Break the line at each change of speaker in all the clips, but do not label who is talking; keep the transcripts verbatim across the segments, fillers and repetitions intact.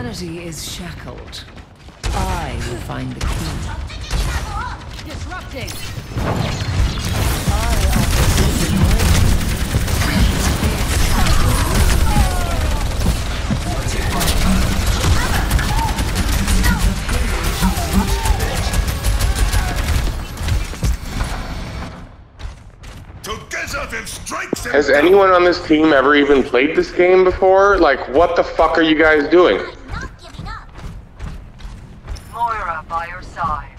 Humanity is shackled. I will find the key. Disrupting.
Has anyone on this team ever even played this game before? Like, what the fuck are you guys doing?
Moira by your side.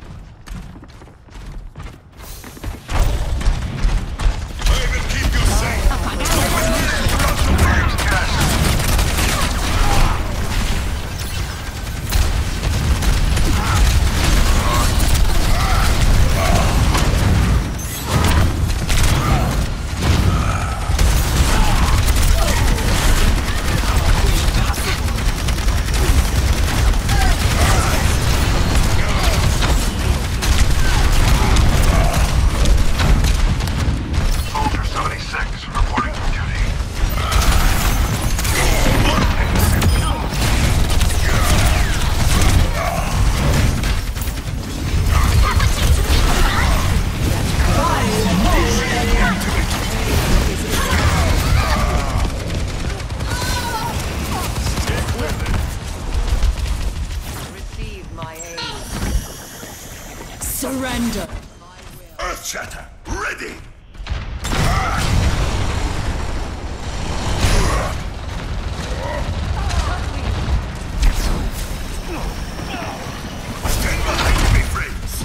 I will keep you safe.
Surrender.
Earthshatter, ready! Stand behind me, friends!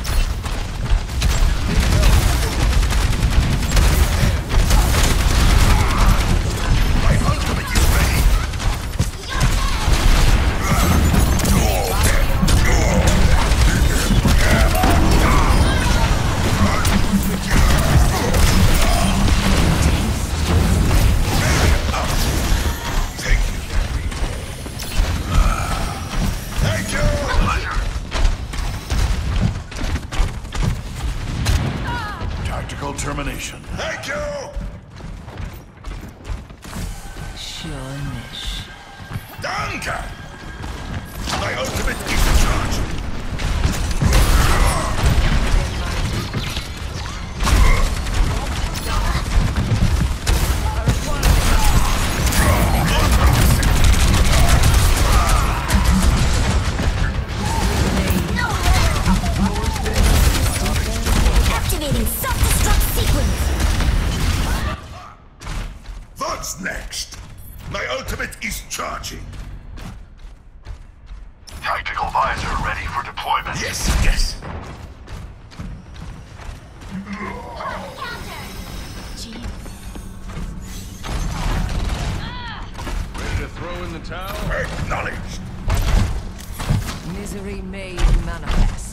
My ultimate is ready! Termination. Thank you!
Sure niche.
Danke! My ultimate is in charge.
Activating self-destruct sequence.
What's next? My ultimate is charging. Tactical visor ready for deployment. Yes, yes.
Ready to throw in the towel?
Acknowledged.
Misery made manifest.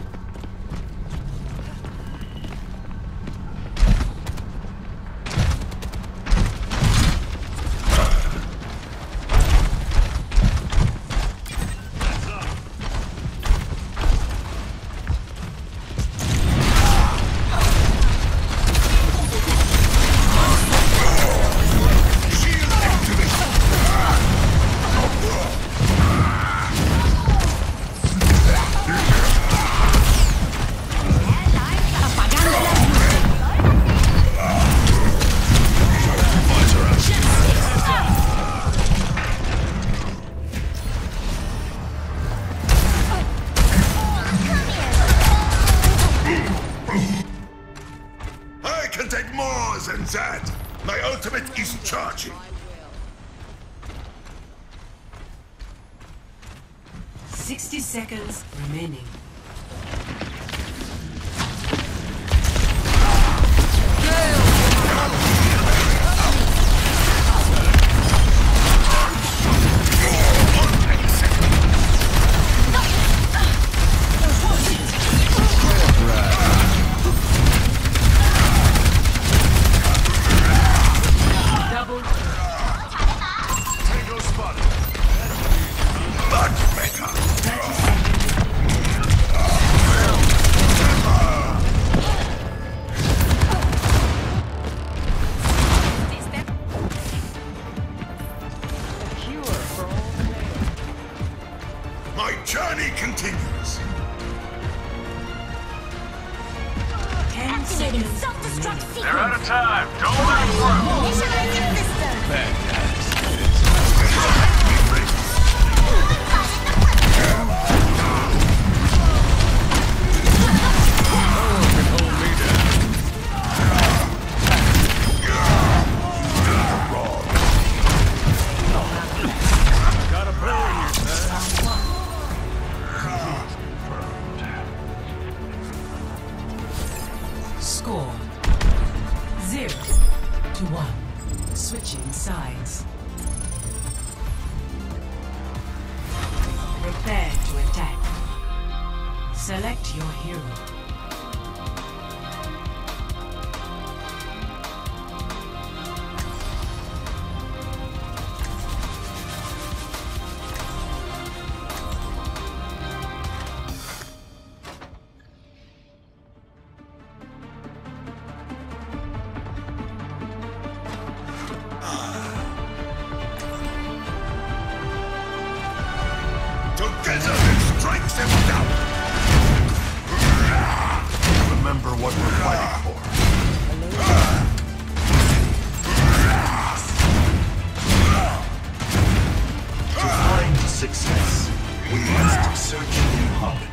than that! My ultimate is charging!
Sixty seconds remaining.
continues.
Ten
Activating
seconds.
self-destruct
remaining.
They're out
sequence.
of time. Don't let them through.
Initializing system.
Bad guys. Gotta burn yourself.
Score zero to one. Switching sides. Prepare to attack. Select your hero.
Together it strikes him down. Remember what we're fighting for. To find success, we must search in harmony.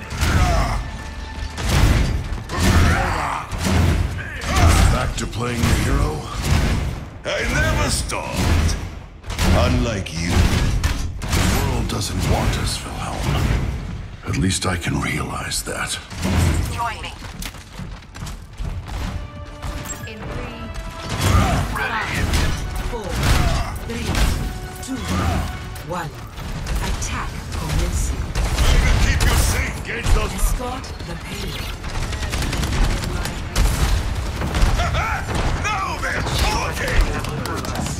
Back to playing the hero? I never stopped. Unlike you. The world doesn't want us, Wilhelm. At least I can realize that.
Join me.
In three,
Four, three, two, one. Attack commencing.
I can keep you safe. Gauge those.
Escort the payload.
Now they're talking!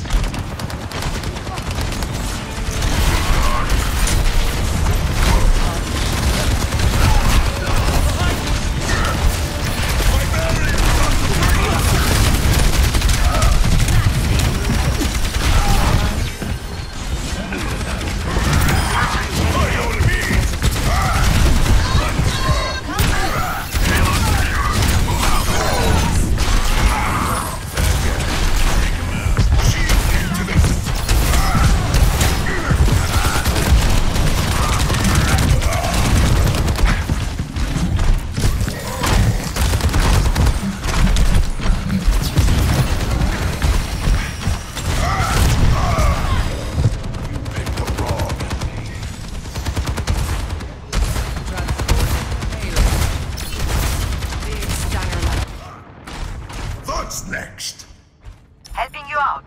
What's next?
Helping you out.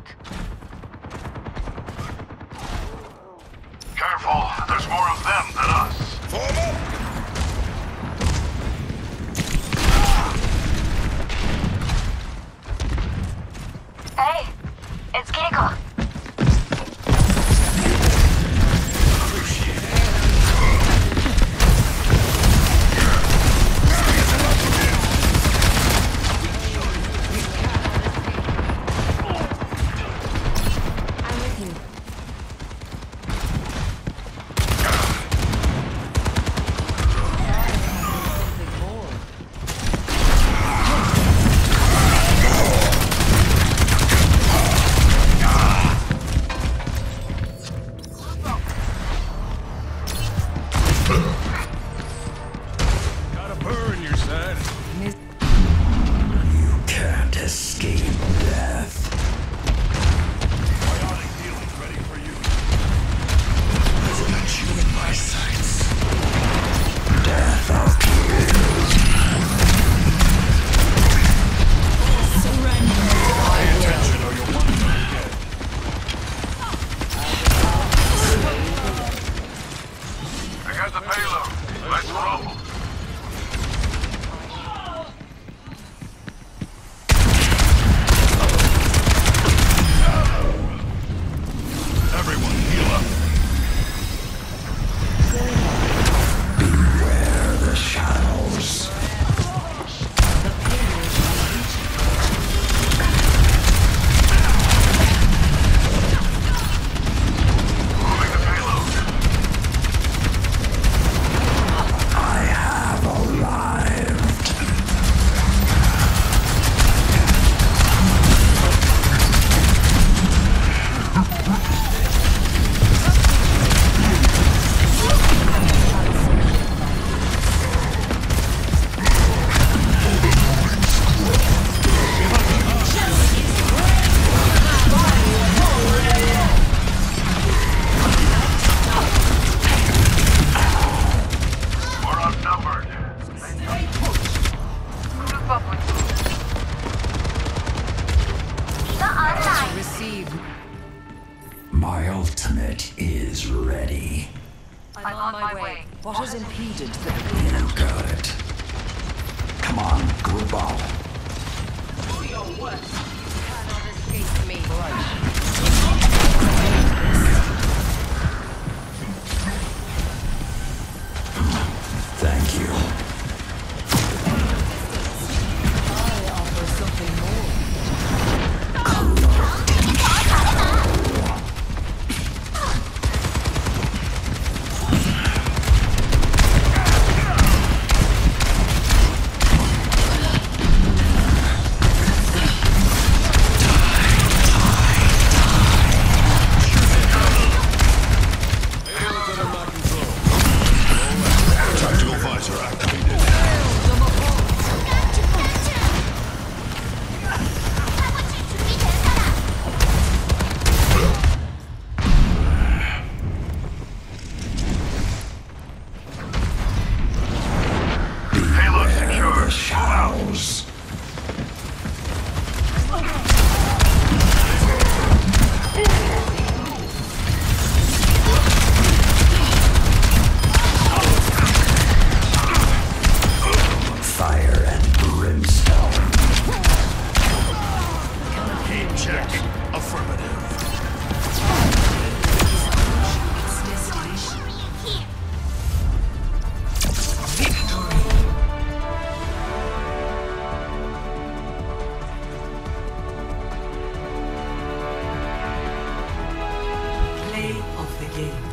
Careful. There's more of them than us.
Form up!
Hey, it's Kiriko.
I'm with you.
My ultimate is ready.
I'm on my way.
What has impeded the
You got it. Come on, group up.
Cannot escape me.
Thank you.
I offer something more.
Tactical visor activated.
Payload secure.
The shadows. Fire and brimstone.
Game check. Affirmative.
Play of the game.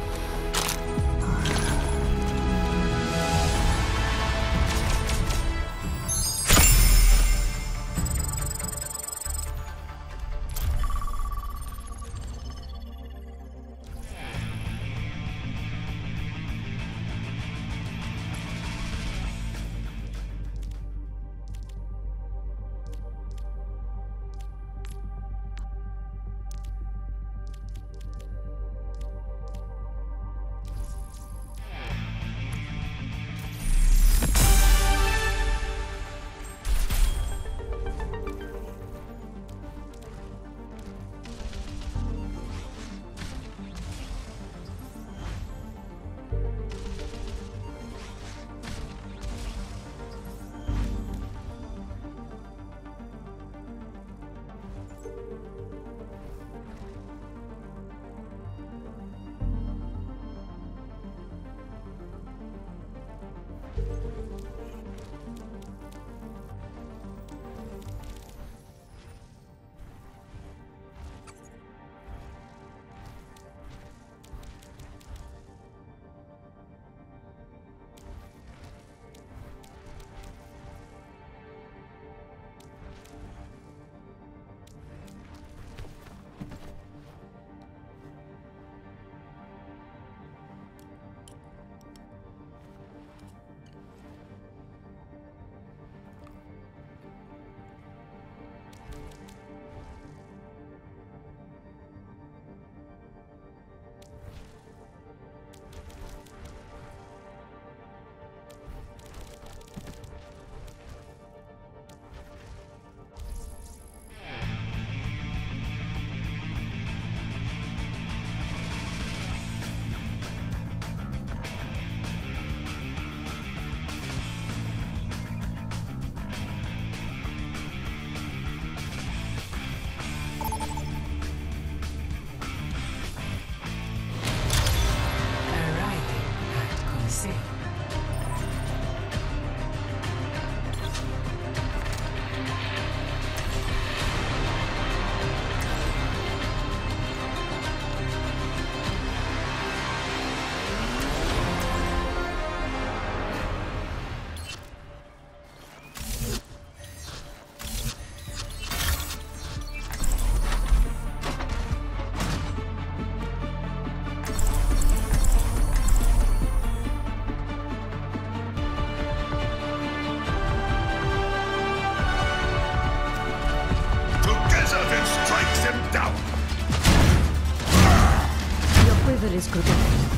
Quiver is good.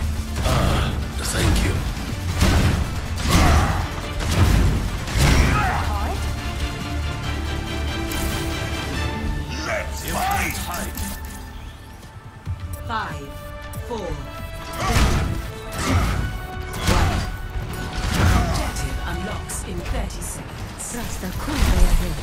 Ah, thank you. Let's fight!
Five, four, objective unlocks in thirty seconds.
Rasta kurwa ahead.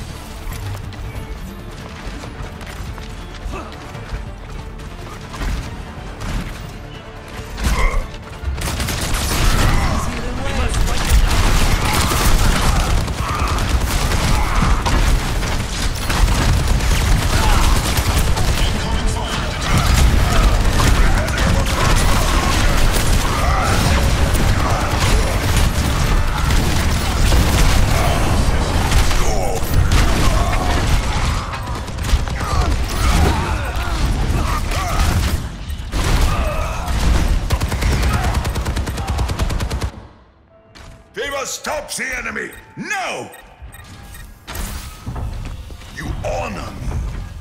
Stops the enemy! No! You honor me.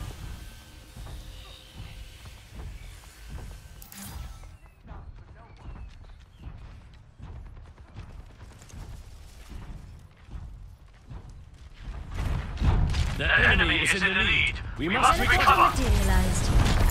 The enemy is in the lead. We must recover.
Materialized.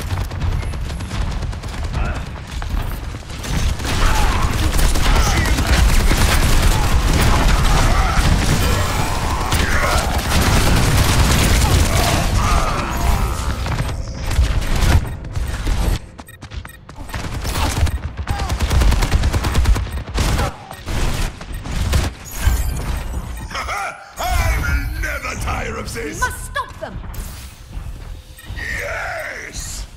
We
must stop them!
Yes!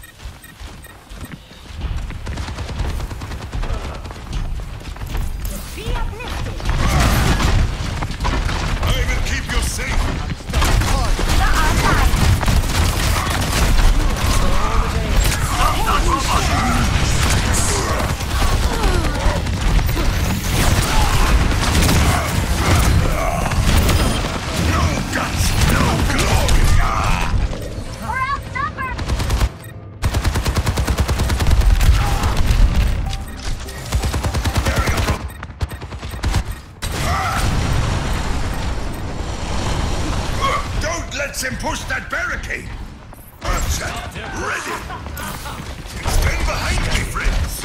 Be uplifted!
I will keep you safe! Let's him push that barricade! Archer, ready! Stand behind me, friends!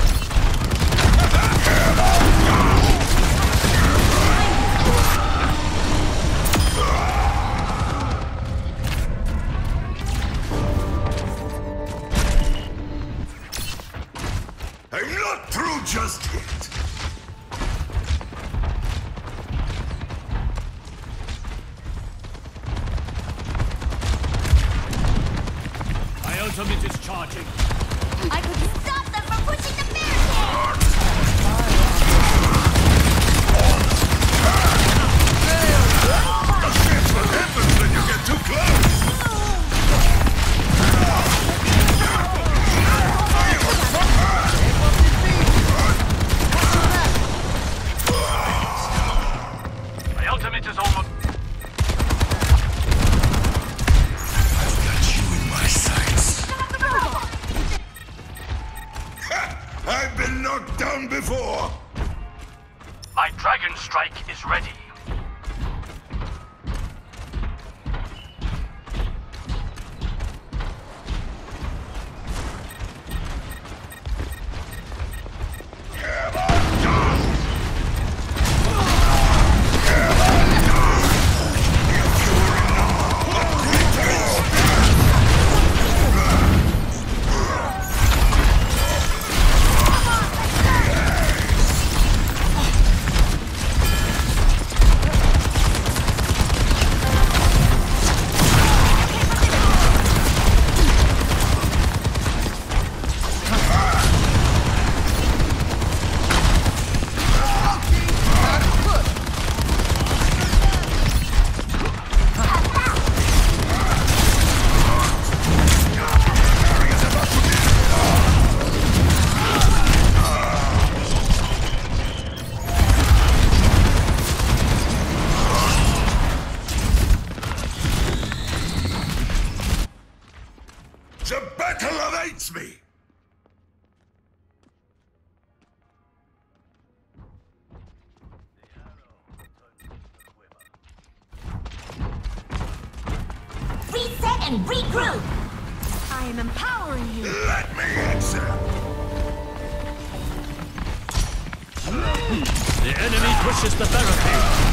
I'm not through just yet!
Ultimate is charging.
I could stop them from pushing the barricade!
That's what happens when you get too close!
My ultimate is almost...
I've been knocked down before!
My Dragon Strike is ready.
The battle awaits me!
Reset and regroup! I I'm empowering you.
Let me accept.
The enemy pushes the barricade.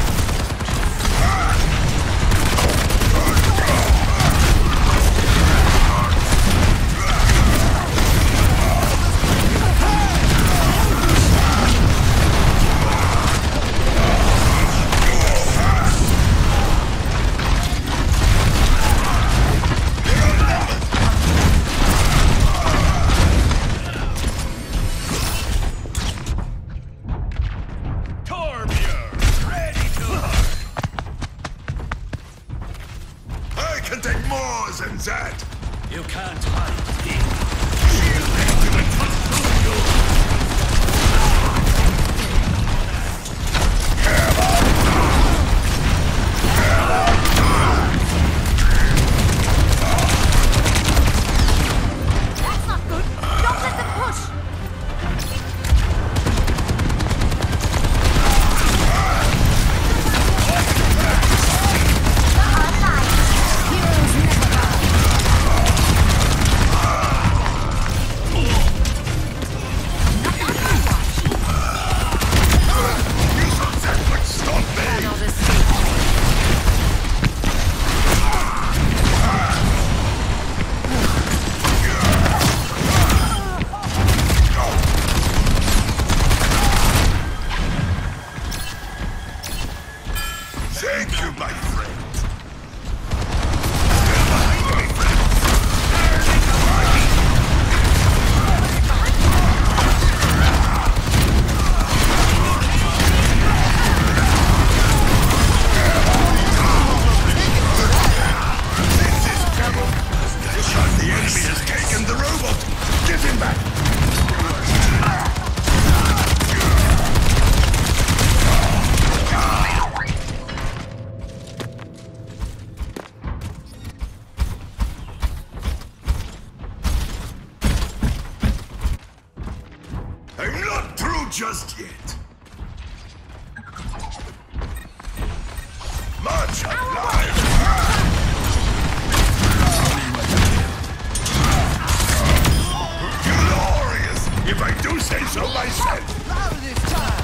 You can't hide me.
That's not good. Don't let them push.
Thank you, my friend. The enemy has taken the robot. Get him back. I'm not through just yet. Much alive. Glorious, if I do say so myself.
Louder this time.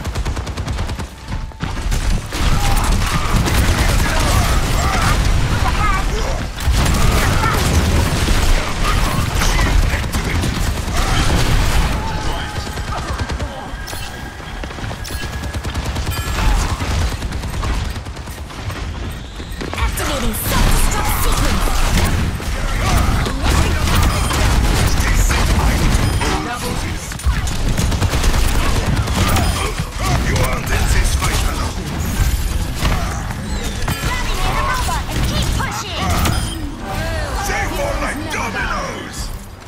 Activating self-destruct sequence.
You aren't in this fight alone.
Grabbing the robot and keep pushing.
Say more like dominoes.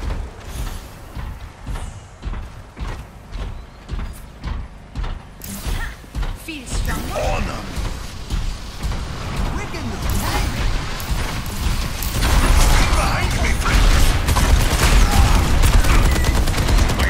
Feel stronger.
Honor.
Weaken the tank.
Behind me, friend. My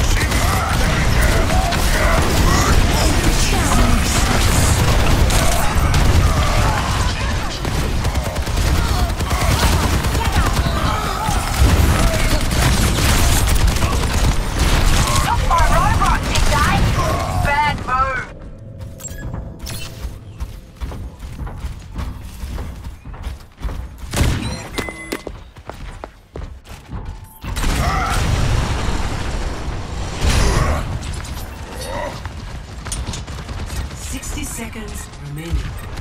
My robot, big guy. Bad move.
Sixty seconds remaining.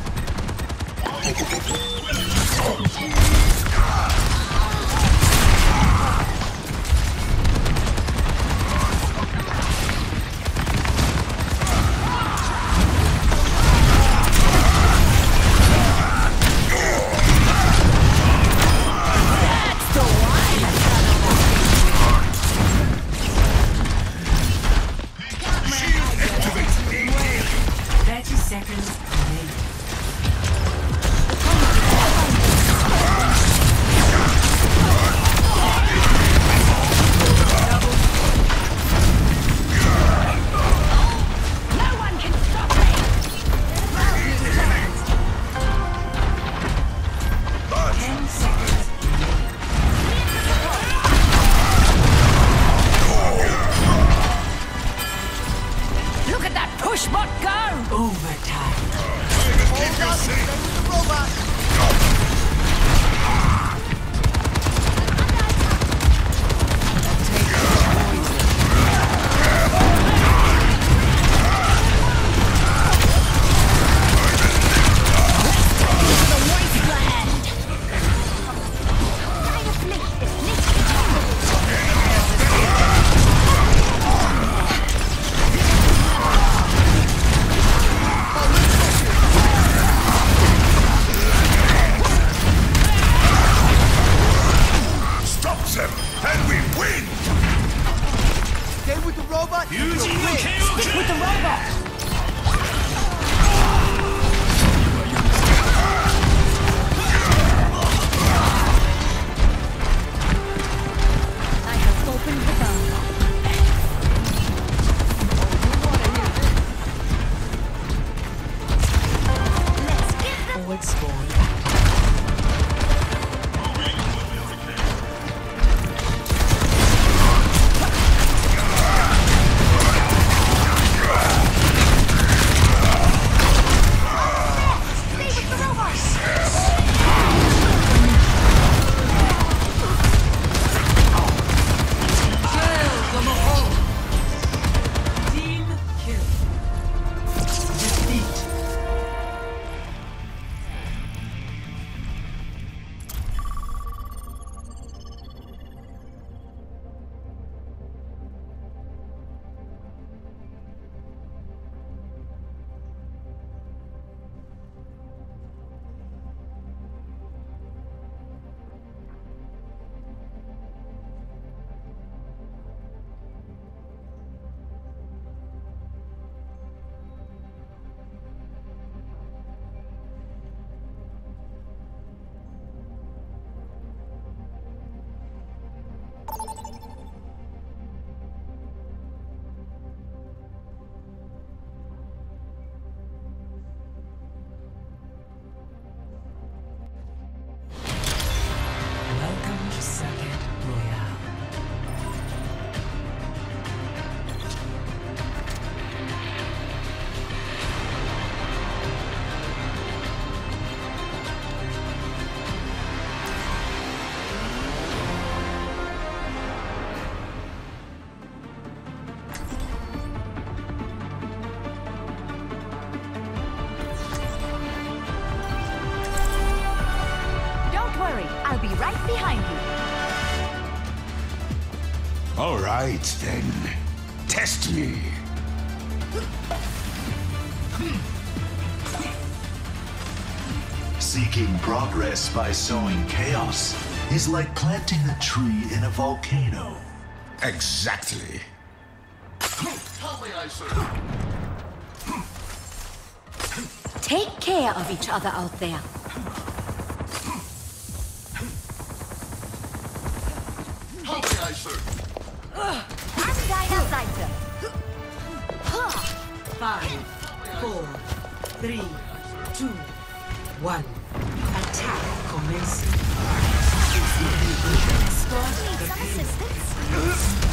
Thirty seconds remaining.
We win!
Stay with the robot. and you'll
Yuji no
win.
K O
Stick with the robot!
I have opened the bomb. Let's give them
Forward spawn.
stay with the robot.
Team kill. Defeat.
Welcome to Circuit Royale.
Don't worry, I'll be right behind you.
All right, then. Test me.
Seeking progress by sowing chaos is like planting a tree in a volcano.
Exactly.
Take care of each other out there. An deiner Seite.
Five, four, three, two, one. Attack commencing. Start
Need
the
some
pain.
assistance?